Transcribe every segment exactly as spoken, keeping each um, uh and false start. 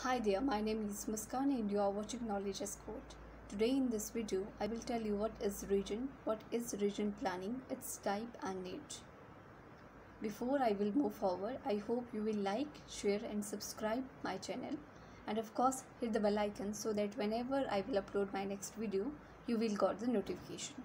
Hi there, my name is Muskan and you are watching Knowledge as Code. Today in this video, I will tell you what is region, what is region planning, its type and need. Before I will move forward, I hope you will like, share and subscribe my channel, and of course hit the bell icon so that whenever I will upload my next video, you will get the notification.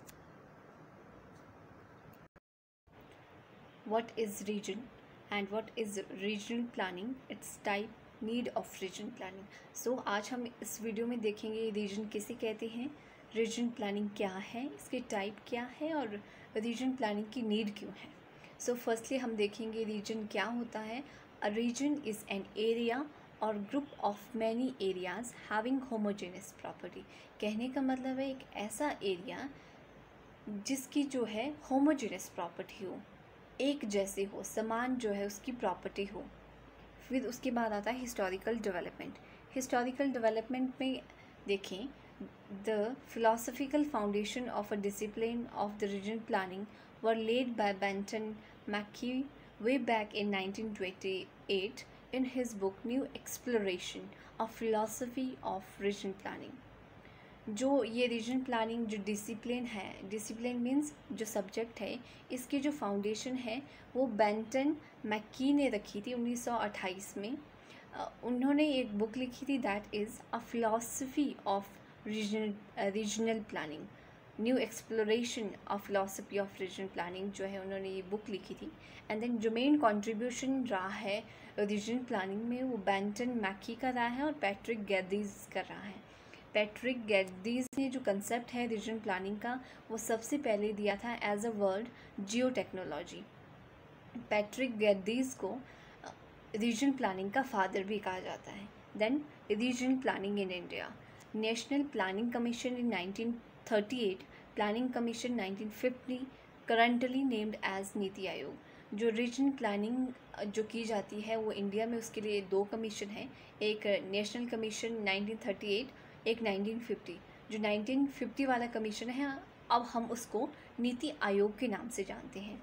What is region and what is regional planning, its type, need of region planning. So आज हम इस video में देखेंगे reason किसे कहते हैं, reason planning क्या है, इसके टाइप क्या है और रीजन प्लानिंग की नीड क्यों है. सो फर्स्टली हम देखेंगे रीजन क्या होता है. A region is an area or group of many areas having homogeneous property. कहने का मतलब है एक ऐसा एरिया जिसकी जो है होमोजेनियस प्रॉपर्टी हो, एक जैसे हो, समान जो है उसकी प्रॉपर्टी हो. फिर उसके बाद आता है हिस्टोरिकल डेवलपमेंट. हिस्टोरिकल डेवलपमेंट में देखें the philosophical foundation of a discipline of the region planning were laid by Benton MacKaye way back in nineteen twenty eight in his book new exploration of philosophy of region planning. जो ये region planning जो discipline है, discipline means जो subject है, इसकी जो foundation है वो बेंटन मैकी ने रखी थी उन्नीस सौ अट्ठाईस में. उन्होंने एक बुक लिखी थी that is a philosophy of regional regional planning, new exploration of philosophy of regional planning जो है उन्होंने ये बुक लिखी थी. एंड देन जो मेन कॉन्ट्रीब्यूशन रहा है रीजनल प्लानिंग में वो बेंटन मैकी का रहा है और पैट्रिक गैदीज का रहा है. पैट्रिक गैदीज ने जो कंसेप्ट है रीजन प्लानिंग का वो सबसे पहले दिया था as a word geo technology. Patrick Geddes को रीजन प्लानिंग का फादर भी कहा जाता है. Then region planning in India, national planning commission in nineteen thirty eight, planning commission nineteen fifty, currently named as NITI Aayog. जो रीजन प्लानिंग जो की जाती है वो इंडिया में उसके लिए दो कमीशन है, एक national commission nineteen thirty eight, एक नाइनटीन फिफ्टी. जो नाइनटीन फिफ्टी वाला कमीशन है अब हम उसको नीति आयोग के नाम से जानते हैं.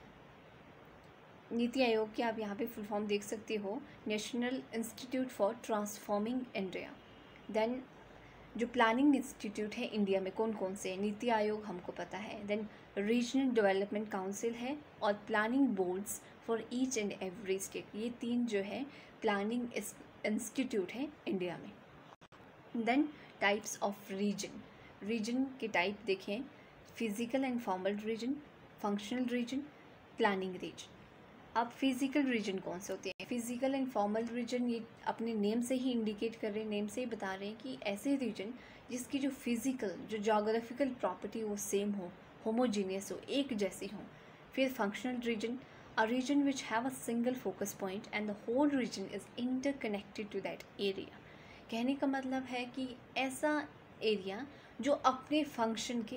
नीति आयोग के आप यहाँ पे फुल फॉर्म देख सकते हो, national institute for transforming India. Then जो प्लानिंग इंस्टीट्यूट है इंडिया में कौन कौन से हैं, नीति आयोग हमको पता है. देन रीजनल डेवलपमेंट काउंसिल है और planning boards for each and every state. ये तीन जो है प्लानिंग इंस्टीट्यूट है इंडिया में. Then types of region, region के टाइप देखें, physical and formal region, functional region, planning region. अब फिजिकल रीजन कौन से होते हैं, फिजिकल एंड फॉर्मल रीजन ये अपने नेम से ही इंडिकेट कर रहे हैं, नेम से ही बता रहे हैं कि ऐसे रीजन जिसकी जो फिजिकल जो जोग्राफिकल प्रॉपर्टी वो सेम हो, होमोजीनियस हो, एक जैसी हो. फिर functional region, a region which have a single focus point and the whole region is interconnected to that area. कहने का मतलब है कि ऐसा एरिया जो अपने फंक्शन के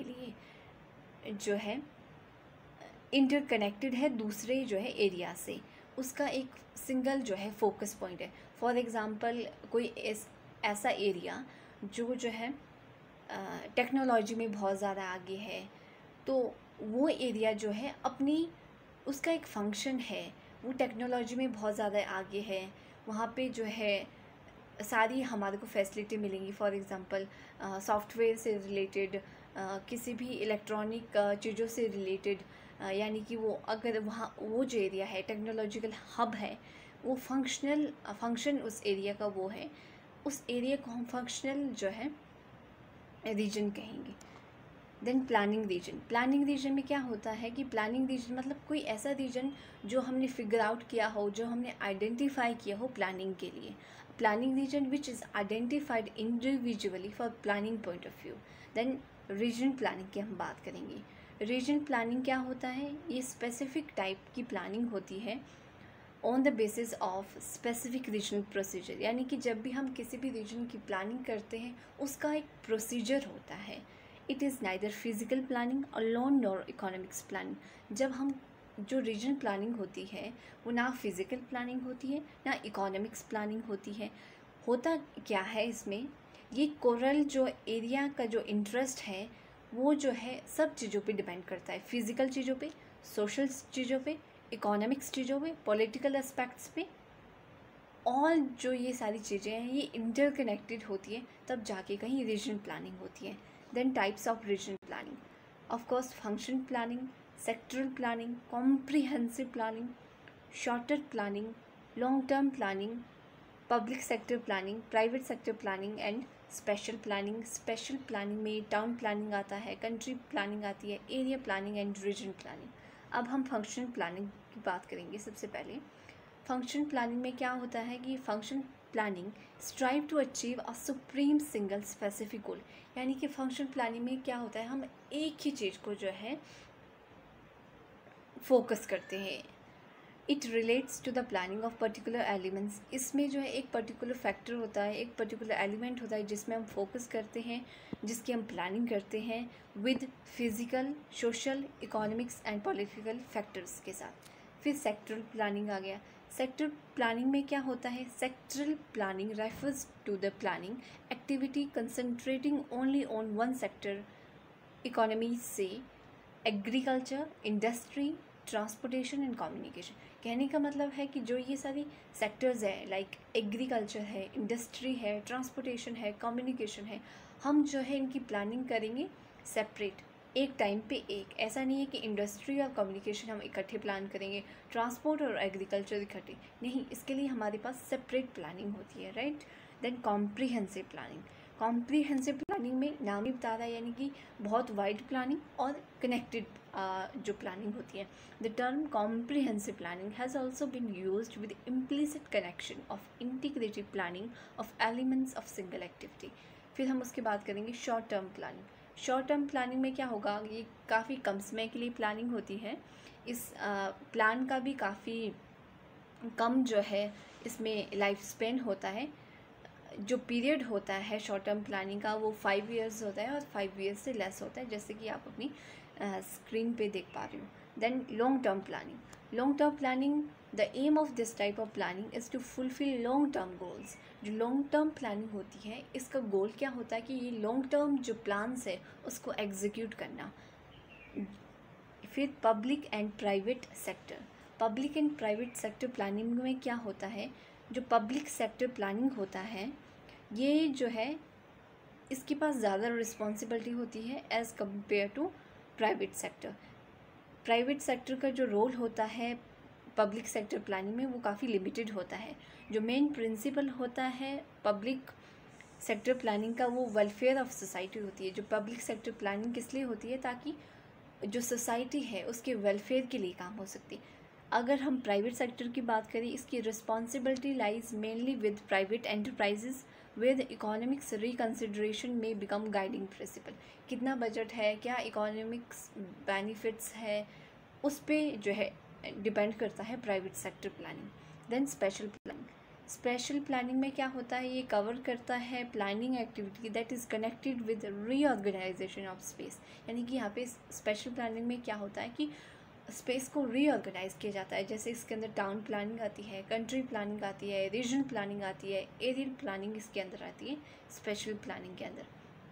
लिए जो है इंटरकनेक्टेड है दूसरे जो है एरिया से, उसका एक सिंगल जो है फोकस पॉइंट है. फॉर एग्ज़ाम्पल कोई एस, ऐसा एरिया जो जो है टेक्नोलॉजी में बहुत ज़्यादा आगे है, तो वो एरिया जो है अपनी उसका एक फंक्शन है, वो टेक्नोलॉजी में बहुत ज़्यादा आगे है, वहाँ पे जो है सारी हमारे को फैसिलिटी मिलेंगी. फॉर एग्ज़ाम्पल सॉफ्टवेयर से रिलेटेड, किसी भी इलेक्ट्रॉनिक चीज़ों से रिलेटेड, यानी कि वो अगर वहाँ वो जो एरिया है टेक्नोलॉजिकल हब है, वो फंक्शनल फंक्शन उस एरिया का वो है, उस एरिया को हम फंक्शनल जो है रीजन कहेंगे. Then planning region, planning region में क्या होता है कि प्लानिंग रीजन मतलब कोई ऐसा रीजन जो हमने फिगर आउट किया हो, जो हमने आइडेंटिफाई किया हो प्लानिंग के लिए. Planning region which is identified individually for planning point of view. Then region planning की हम बात करेंगे. रीजन प्लानिंग क्या होता है, ये स्पेसिफिक टाइप की प्लानिंग होती है on the basis of specific regional procedure. यानी कि जब भी हम किसी भी रीजन की प्लानिंग करते हैं उसका एक प्रोसीजर होता है. It is neither physical planning alone nor economics planning. जब हम जो रीजन प्लानिंग होती है वो ना फिज़िकल प्लानिंग होती है ना इकोनॉमिक्स प्लानिंग होती है. होता क्या है इसमें, ये कोरल जो एरिया का जो इंटरेस्ट है वो जो है सब चीज़ों पे डिपेंड करता है, फिज़िकल चीज़ों पे, सोशल चीज़ों पे, इकोनॉमिक्स चीज़ों पे, पॉलिटिकल एस्पेक्ट्स पे ऑल जो ये सारी चीज़ें हैं ये इंटरकनेक्टेड होती है, तब जाके कहीं रीजनल प्लानिंग होती है। Then types of regional planning, of course function planning, sectoral planning, comprehensive planning, shorter planning, long term planning, public sector planning, private sector planning and special planning. Special planning में town planning आता है, country planning आती है, area planning and region planning. अब हम function planning की बात करेंगे। सबसे पहले फंक्शन प्लानिंग में क्या होता है कि function planning strive to achieve a supreme single specific goal, यानी कि फंक्शन प्लानिंग में क्या होता है, हम एक ही चीज़ को जो है फोकस करते हैं। It relates to the planning of particular elements, इसमें जो है एक पर्टिकुलर फैक्टर होता है, एक पर्टिकुलर एलिमेंट होता है जिसमें हम फोकस करते हैं, जिसकी हम प्लानिंग करते हैं with physical, social, economics and political factors के साथ। फिर सेक्टरल प्लानिंग आ गया। सेक्टर प्लानिंग में क्या होता है, sectoral planning refers to the planning activity concentrating only on one sector economy से agriculture, industry, transportation and communication. कहने का मतलब है कि जो ये सारी सेक्टर्स है, लाइक एग्रीकल्चर है, इंडस्ट्री है, ट्रांसपोर्टेशन है, कम्युनिकेशन है, हम जो है इनकी प्लानिंग करेंगे सेपरेट, एक टाइम पे एक। ऐसा नहीं है कि इंडस्ट्री और कम्युनिकेशन हम इकट्ठे प्लान करेंगे, ट्रांसपोर्ट और एग्रीकल्चर इकट्ठे नहीं, इसके लिए हमारे पास सेपरेट प्लानिंग होती है, right. Then comprehensive planning, comprehensive planning में नाम ही बता रहा है, यानी कि बहुत वाइड प्लानिंग और कनेक्टेड जो प्लानिंग होती है। The term comprehensive planning has also been used with implicit connection of integrated planning of elements of single activity. फिर हम उसके बात करेंगे short term planning. Short term planning में क्या होगा, ये काफ़ी कम समय के लिए प्लानिंग होती है। इस प्लान का भी काफ़ी कम जो है इसमें लाइफ स्पेन होता है। जो पीरियड होता है शॉर्ट टर्म प्लानिंग का वो फाइव इयर्स होता है और फाइव इयर्स से लेस होता है, जैसे कि आप अपनी स्क्रीन पे देख पा रहे हो। Then long term planning, long term planning, the aim of this type of planning is to fulfil long term goals. जो लॉन्ग टर्म प्लानिंग होती है इसका गोल क्या होता है कि ये लॉन्ग टर्म जो प्लान्स है उसको एग्जीक्यूट करना। फिर public and private sector, public and private sector planning में क्या होता है, जो पब्लिक सेक्टर प्लानिंग होता है ये जो है इसके पास ज़्यादा रिस्पॉन्सिबिलिटी होती है as compare to private sector. Private sector का जो रोल होता है पब्लिक सेक्टर प्लानिंग में वो काफ़ी लिमिटेड होता है। जो मेन प्रिंसिपल होता है पब्लिक सेक्टर प्लानिंग का वो वेलफेयर ऑफ सोसाइटी होती है। जो पब्लिक सेक्टर प्लानिंग किस लिए होती है, ताकि जो सोसाइटी है उसके वेलफेयर के लिए काम हो सकती है। अगर हम प्राइवेट सेक्टर की बात करें, इसकी responsibility lies mainly with private enterprises with economics reconsideration में बिकम गाइडिंग प्रिंसिपल। कितना बजट है, क्या इकोनॉमिक्स बेनिफिट्स है, उस पर जो है डिपेंड करता है private sector planning. Then special planning, special planning में क्या होता है, ये कवर करता है planning activity that is connected with reorganisation of space. यानी कि यहाँ पे स्पेशल प्लानिंग में क्या होता है कि स्पेस को रीऑर्गेनाइज किया जाता है। जैसे इसके अंदर टाउन प्लानिंग आती है, कंट्री प्लानिंग आती है, रीजन प्लानिंग आती है, एरियल प्लानिंग इसके अंदर आती है। स्पेशल प्लानिंग के अंदर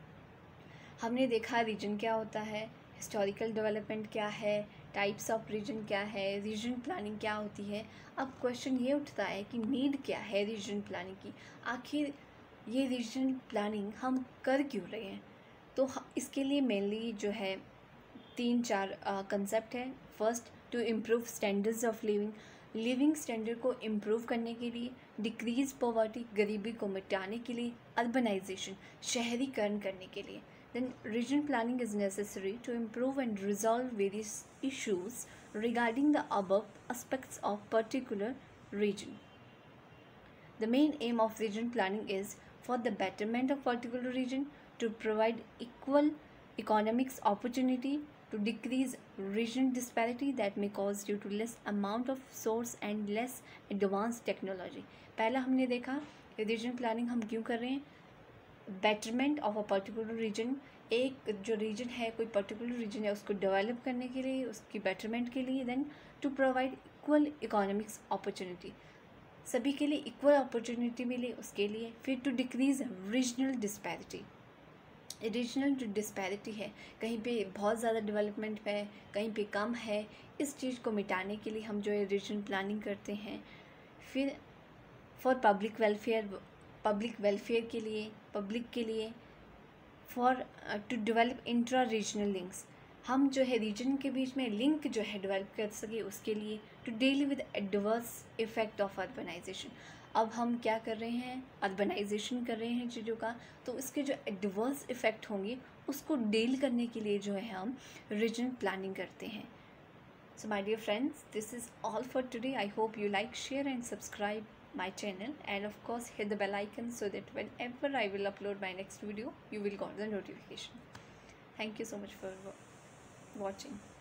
हमने देखा रीजन क्या होता है, हिस्टोरिकल डेवलपमेंट क्या है, टाइप्स ऑफ रीजन क्या है, रीजन प्लानिंग क्या होती है। अब क्वेश्चन ये उठता है कि नीड क्या है रीजन प्लानिंग की, आखिर ये रीजन प्लानिंग हम कर क्यों रहे हैं। तो इसके लिए मेनली जो है तीन चार कंसेप्ट है। First, to improve standards of living, living standard को इम्प्रूव करने के लिए, डिक्रीज पॉवर्टी, गरीबी को मिटाने के लिए, अर्बनाइजेशन, शहरीकरण करने के लिए। Then region planning is necessary to improve and resolve various issues regarding the above aspects of particular region. The main aim of region planning is for the betterment of particular region, to provide equal economics opportunity, to decrease region disparity that may cause due to less amount of source and less advanced technology. पहला हमने देखा region planning हम क्यों कर रहे हैं, betterment of a particular region. एक जो रीजन है, कोई पर्टिकुलर रीजन है, उसको डेवलप करने के लिए, उसकी बेटरमेंट के लिए। Then to provide equal economics opportunity, सभी के लिए इक्वल अपॉर्चुनिटी मिले उसके लिए। फिर to decrease regional disparity, regional जो डिस्पैरिटी है, कहीं पे बहुत ज़्यादा डेवलपमेंट है, कहीं पे कम है, इस चीज़ को मिटाने के लिए हम जो है रीजन प्लानिंग करते हैं। फिर for public welfare, public welfare के लिए, पब्लिक के लिए, for to develop intra regional links, हम जो है रीजन के बीच में लिंक जो है डेवलप कर सके उसके लिए, to deal with adverse effect of urbanisation. अब हम क्या कर रहे हैं, अर्बनाइजेशन कर रहे हैं चीज़ों का, तो उसके जो एडवर्स इफेक्ट होंगे उसको डील करने के लिए जो है हम रीजन प्लानिंग करते हैं। So my dear friends, this is all for today. I hope you like, share and subscribe my channel, and of course hit the bell icon so that whenever I will upload my next video, you will get the notification. Thank you so much for watching.